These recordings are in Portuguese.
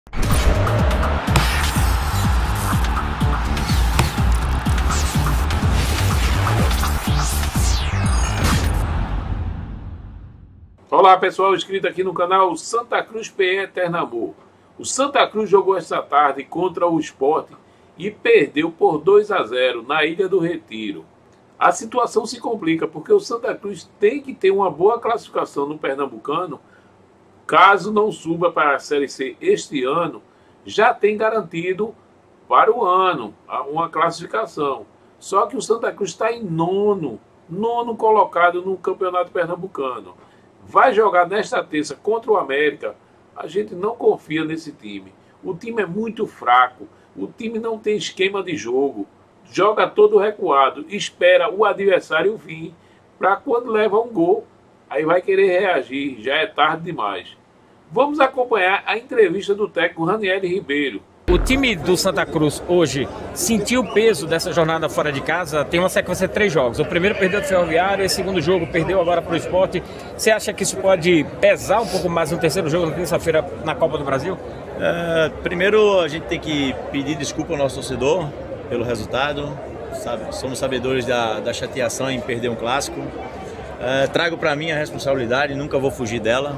Olá pessoal, inscrito aqui no canal Santa Cruz PE Eternamor. O Santa Cruz jogou esta tarde contra o Sport e perdeu por 2-0 na Ilha do Retiro. A situação se complica porque o Santa Cruz tem que ter uma boa classificação no Pernambucano. Caso não suba para a Série C este ano, já tem garantido para o ano uma classificação. Só que o Santa Cruz está em nono colocado no Campeonato Pernambucano. Vai jogar nesta terça contra o América. A gente não confia nesse time. O time é muito fraco. O time não tem esquema de jogo. Joga todo recuado. Espera o adversário vir para quando leva um gol, aí vai querer reagir. Já é tarde demais. Vamos acompanhar a entrevista do técnico Ranieri Ribeiro. O time do Santa Cruz hoje sentiu o peso dessa jornada fora de casa. Tem uma sequência de 3 jogos. O primeiro perdeu do Ferroviário, o segundo jogo perdeu agora para o Sport. Você acha que isso pode pesar um pouco mais no terceiro jogo na terça-feira na Copa do Brasil? Primeiro a gente tem que pedir desculpa ao nosso torcedor pelo resultado. Somos sabedores da chateação em perder um clássico. Trago para mim a responsabilidade, nunca vou fugir dela.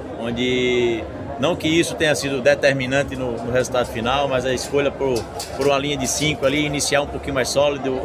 Não que isso tenha sido determinante no resultado final, mas a escolha por uma linha de 5 ali, iniciar um pouquinho mais sólido.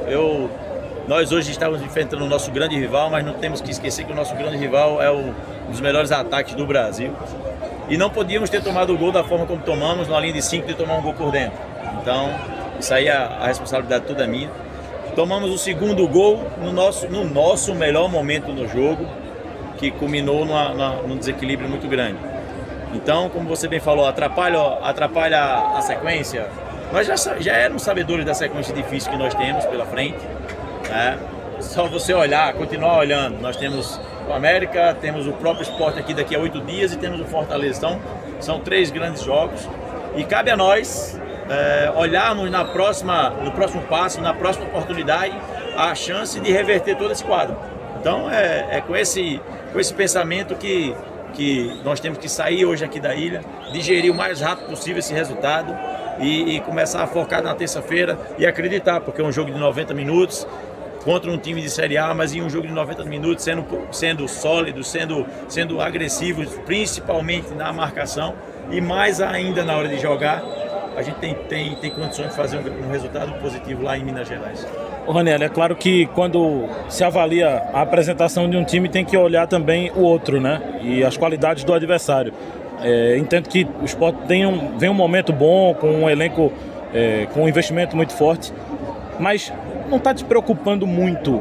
Nós hoje estávamos enfrentando o nosso grande rival, mas não temos que esquecer que o nosso grande rival é um dos melhores ataques do Brasil. E não podíamos ter tomado o gol da forma como tomamos, na linha de 5, de tomar um gol por dentro. Então, isso aí a responsabilidade toda é minha. Tomamos o segundo gol no nosso melhor momento no jogo, que culminou num desequilíbrio muito grande. Então, como você bem falou, atrapalha a sequência. Nós já éramos sabedores da sequência difícil que nós temos pela frente, né? Só você olhar, continuar olhando. Nós temos o América, temos o próprio Sport aqui daqui a 8 dias e temos o Fortaleza. Então, são 3 grandes jogos. E cabe a nós olharmos no próximo passo, na próxima oportunidade, a chance de reverter todo esse quadro. Então, é com esse pensamento que nós temos que sair hoje aqui da ilha, digerir o mais rápido possível esse resultado e começar a focar na terça-feira e acreditar, porque é um jogo de 90 minutos contra um time de Série A, mas em um jogo de 90 minutos sendo sólido, sendo agressivo, principalmente na marcação e mais ainda na hora de jogar, a gente tem condições de fazer um resultado positivo lá em Minas Gerais. Ranieri, é claro que quando se avalia a apresentação de um time tem que olhar também o outro, né? E as qualidades do adversário. Entendo que o Sport vem um momento bom, com um elenco com um investimento muito forte, mas não está te preocupando muito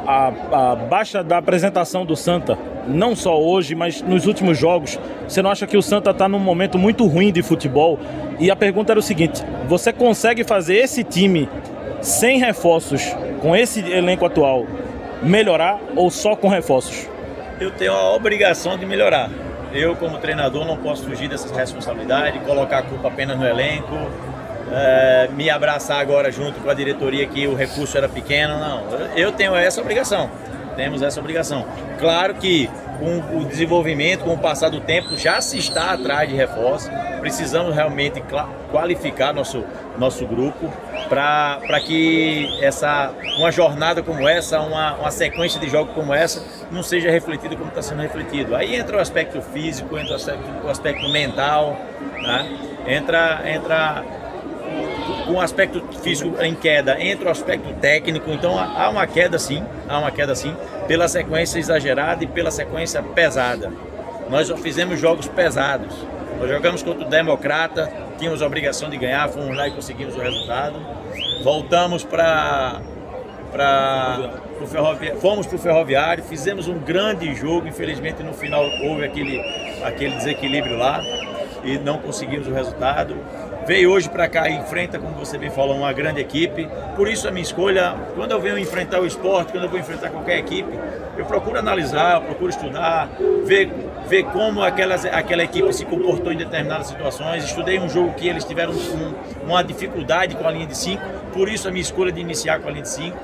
a baixa da apresentação do Santa, não só hoje, mas nos últimos jogos? Você não acha que o Santa está num momento muito ruim de futebol? E a pergunta era o seguinte: você consegue fazer esse time sem reforços, com esse elenco atual, melhorar ou só com reforços? Eu tenho a obrigação de melhorar. Eu, como treinador, não posso fugir dessa responsabilidade, colocar a culpa apenas no elenco, me abraçar agora junto com a diretoria que o recurso era pequeno. Não, eu tenho essa obrigação. Temos essa obrigação. Claro que com o desenvolvimento, com o passar do tempo, já se está atrás de reforços. Precisamos realmente qualificar nosso grupo para que uma jornada como essa, uma sequência de jogos como essa, não seja refletida como está sendo refletido. Aí entra o aspecto físico, entra o aspecto mental, né? Entra o aspecto físico em queda, entra o aspecto técnico. Então há uma queda sim, pela sequência exagerada e pela sequência pesada. Nós já fizemos jogos pesados. Nós jogamos contra o Democrata, tínhamos a obrigação de ganhar, fomos lá e conseguimos o resultado. Voltamos fomos para o Ferroviário, fizemos um grande jogo, infelizmente no final houve aquele desequilíbrio lá e não conseguimos o resultado. Veio hoje para cá e enfrenta, como você bem falou, uma grande equipe. Por isso a minha escolha, quando eu venho enfrentar o Sport, quando eu vou enfrentar qualquer equipe, eu procuro analisar, eu procuro estudar, ver como aquela equipe se comportou em determinadas situações. Estudei um jogo que eles tiveram uma dificuldade com a linha de 5, por isso a minha escolha de iniciar com a linha de 5.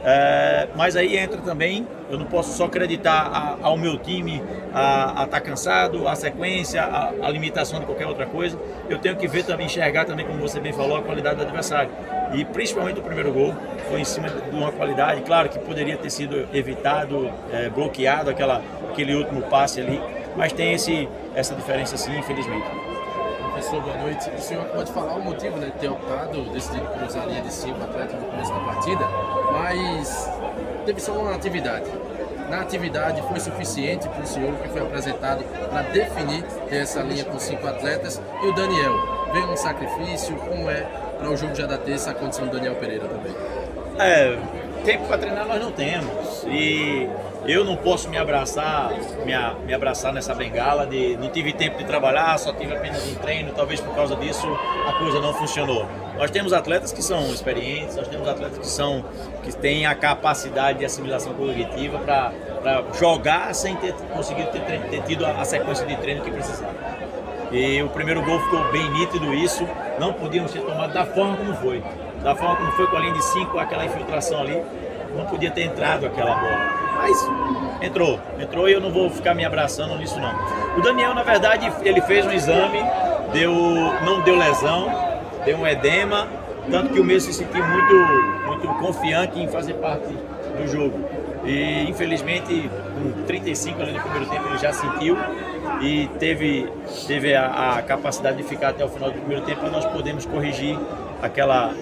Mas aí entra também, eu não posso só acreditar ao meu time a estar cansado, a sequência, a limitação de qualquer outra coisa. Eu tenho que ver também, enxergar também, como você bem falou, a qualidade do adversário. E principalmente o primeiro gol foi em cima de uma qualidade, claro que poderia ter sido evitado, bloqueado aquele último passe ali, mas tem essa diferença sim, infelizmente. Professor, boa noite. O senhor pode falar o motivo, né, de ter optado, decidido cruzar a linha de 5 atletas no começo da partida, mas teve só uma atividade. Na atividade foi suficiente para o senhor que foi apresentado para definir ter essa linha com 5 atletas, e o Daniel veio um sacrifício, como é para o jogo já da terça a condição do Daniel Pereira também? Tempo para treinar nós não temos, e eu não posso me abraçar nessa bengala de não tive tempo de trabalhar, só tive apenas um treino, talvez por causa disso a coisa não funcionou. Nós temos atletas que são experientes, nós temos atletas que têm a capacidade de assimilação cognitiva para jogar sem ter conseguido ter tido a sequência de treino que precisava. E o primeiro gol ficou bem nítido isso, não podíamos ter tomado da forma como foi. Da forma como foi, com a linha de 5, aquela infiltração ali, não podia ter entrado aquela bola. Mas entrou e eu não vou ficar me abraçando nisso não. O Daniel, na verdade, ele fez um exame, não deu lesão, deu um edema, tanto que o mesmo se sentiu muito confiante em fazer parte do jogo. E infelizmente, com 35 ali no primeiro tempo, ele já sentiu e teve a capacidade de ficar até o final do primeiro tempo, para nós podermos corrigir aquela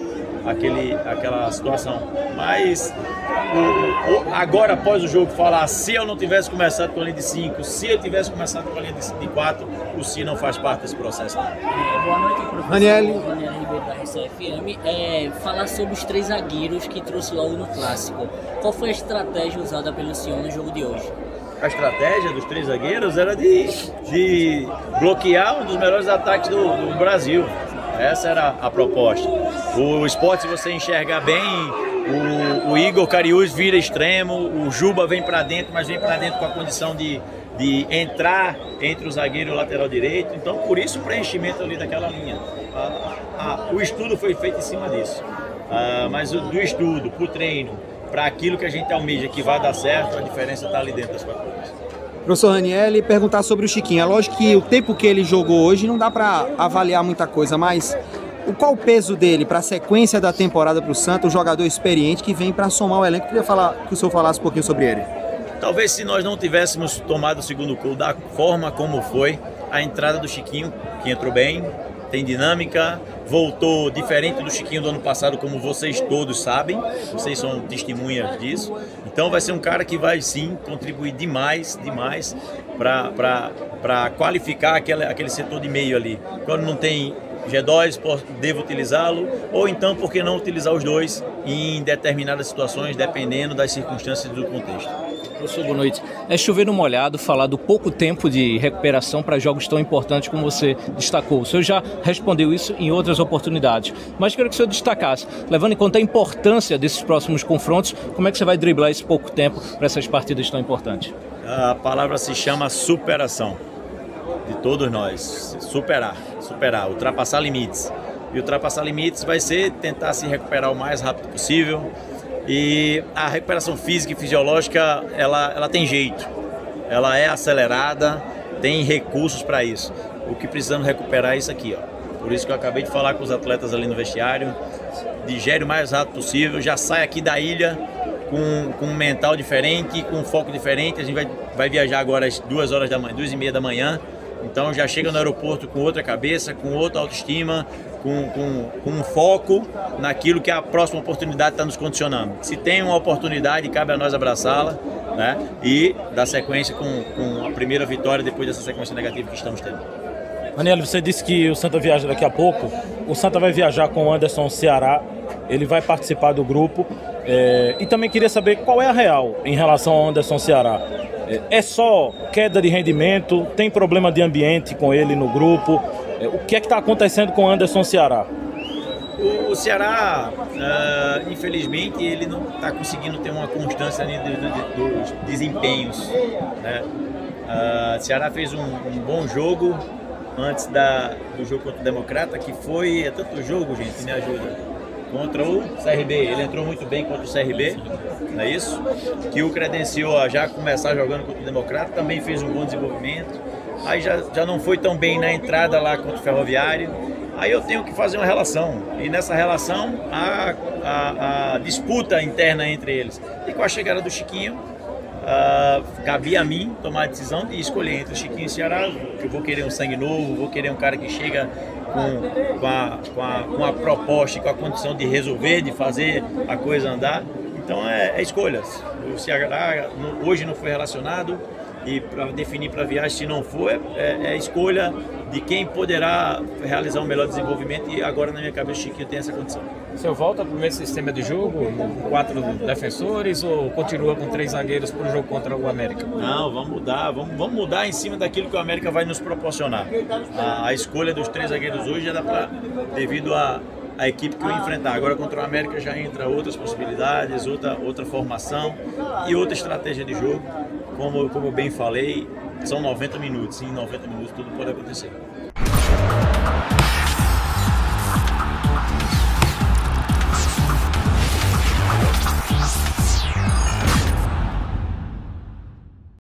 situação. Mas agora, após o jogo, falar se eu não tivesse começado com a linha de 5, se eu tivesse começado com a linha de 4, o si não faz parte desse processo. Boa noite, professor. Daniel Ribeiro da RCFM. Falar sobre os 3 zagueiros que trouxe logo no Clássico. Qual foi a estratégia usada pelo senhor no jogo de hoje? A estratégia dos 3 zagueiros era de bloquear um dos melhores ataques do Brasil. Essa era a proposta. O Sport, se você enxergar bem, o Igor Cariús vira extremo, o Juba vem para dentro, mas vem para dentro com a condição de entrar entre o zagueiro e o lateral direito. Então, por isso o preenchimento ali daquela linha. O estudo foi feito em cima disso. Mas do estudo, para o treino, para aquilo que a gente almeja que vai dar certo, a diferença está ali dentro das 4 coisas. Professor Raniel, perguntar sobre o Chiquinho. É lógico que o tempo que ele jogou hoje não dá para avaliar muita coisa, mas qual o peso dele para a sequência da temporada para o Santa, um jogador experiente que vem para somar o elenco? Eu queria que o senhor falasse um pouquinho sobre ele. Talvez se nós não tivéssemos tomado o segundo gol da forma como foi, a entrada do Chiquinho, que entrou bem, tem dinâmica, voltou diferente do Chiquinho do ano passado, como vocês todos sabem, vocês são testemunhas disso. Então vai ser um cara que vai sim contribuir demais para qualificar aquele setor de meio ali. Quando não tem G2, devo utilizá-lo, ou então por que não utilizar os dois em determinadas situações, dependendo das circunstâncias do contexto. Professor, boa noite. É chover no molhado falar do pouco tempo de recuperação para jogos tão importantes como você destacou. O senhor já respondeu isso em outras oportunidades, mas quero que o senhor destacasse, levando em conta a importância desses próximos confrontos, como é que você vai driblar esse pouco tempo para essas partidas tão importantes? A palavra se chama superação, de todos nós. Superar, ultrapassar limites. E ultrapassar limites vai ser tentar se recuperar o mais rápido possível. E a recuperação física e fisiológica, ela tem jeito, ela é acelerada, tem recursos para isso. O que precisamos recuperar é isso aqui, ó. Por isso que eu acabei de falar com os atletas ali no vestiário, digere o mais rápido possível, já sai aqui da ilha com um mental diferente, com um foco diferente. A gente vai viajar agora às 2h30 da manhã, então já chega no aeroporto com outra cabeça, com outra autoestima, com um foco naquilo que a próxima oportunidade está nos condicionando. Se tem uma oportunidade, cabe a nós abraçá-la, né? E dar sequência com a primeira vitória depois dessa sequência negativa que estamos tendo. Daniel, você disse que o Santa viaja daqui a pouco. O Santa vai viajar com o Anderson Ceará, ele vai participar do grupo. E também queria saber qual é a real em relação ao Anderson Ceará. É só queda de rendimento? Tem problema de ambiente com ele no grupo? O que é que está acontecendo com o Anderson Ceará? O Ceará, infelizmente, ele não está conseguindo ter uma constância dos desempenhos, né? O Ceará fez um bom jogo antes do jogo contra o Democrata, que foi... É tanto jogo, gente, me ajuda. contra o CRB. Ele entrou muito bem contra o CRB, não é isso? Que o credenciou a já começar jogando contra o Democrata, também fez um bom desenvolvimento. Aí já não foi tão bem na entrada lá contra o Ferroviário. Aí eu tenho que fazer uma relação, e nessa relação a disputa interna entre eles. E com a chegada do Chiquinho, cabia a mim tomar a decisão de escolher entre o Chiquinho e o Ceará, que eu vou querer um sangue novo, vou querer um cara que chega com a proposta e com a condição de resolver, de fazer a coisa andar. Então é escolhas. O Ceará hoje não foi relacionado, e para definir para a viagem, se não for, é escolha de quem poderá realizar um melhor desenvolvimento, e agora na minha cabeça o Chiquinho tem essa condição. O senhor volta para o mesmo sistema de jogo, 4 defensores, ou continua com 3 zagueiros para o jogo contra o América? Não, vamos mudar em cima daquilo que o América vai nos proporcionar. A escolha dos 3 zagueiros hoje era devido a equipe que eu enfrentar. Agora contra o América já entra outras possibilidades, outra formação e outra estratégia de jogo. Como eu bem falei, são 90 minutos, e em 90 minutos tudo pode acontecer.